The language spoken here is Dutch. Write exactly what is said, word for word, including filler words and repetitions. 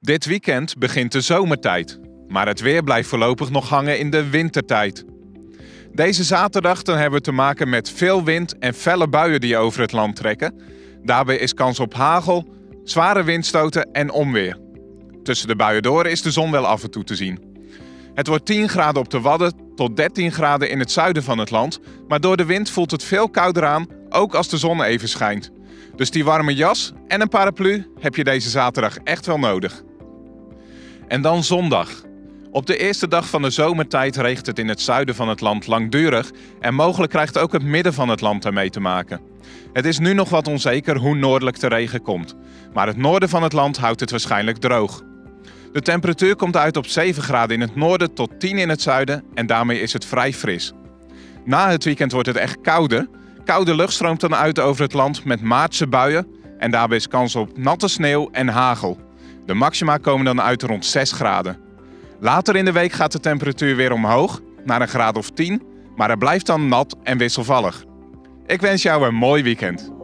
Dit weekend begint de zomertijd, maar het weer blijft voorlopig nog hangen in de wintertijd. Deze zaterdag dan hebben we te maken met veel wind en felle buien die over het land trekken. Daarbij is kans op hagel, zware windstoten en onweer. Tussen de buien door is de zon wel af en toe te zien. Het wordt tien graden op de Wadden tot dertien graden in het zuiden van het land, maar door de wind voelt het veel kouder aan, ook als de zon even schijnt. Dus die warme jas en een paraplu heb je deze zaterdag echt wel nodig. En dan zondag. Op de eerste dag van de zomertijd regent het in het zuiden van het land langdurig en mogelijk krijgt ook het midden van het land ermee te maken. Het is nu nog wat onzeker hoe noordelijk de regen komt, maar het noorden van het land houdt het waarschijnlijk droog. De temperatuur komt uit op zeven graden in het noorden tot tien in het zuiden en daarmee is het vrij fris. Na het weekend wordt het echt kouder. Koude lucht stroomt dan uit over het land met maartse buien en daarbij is kans op natte sneeuw en hagel. De maxima komen dan uit rond zes graden. Later in de week gaat de temperatuur weer omhoog, naar een graad of tien, maar het blijft dan nat en wisselvallig. Ik wens jou een mooi weekend.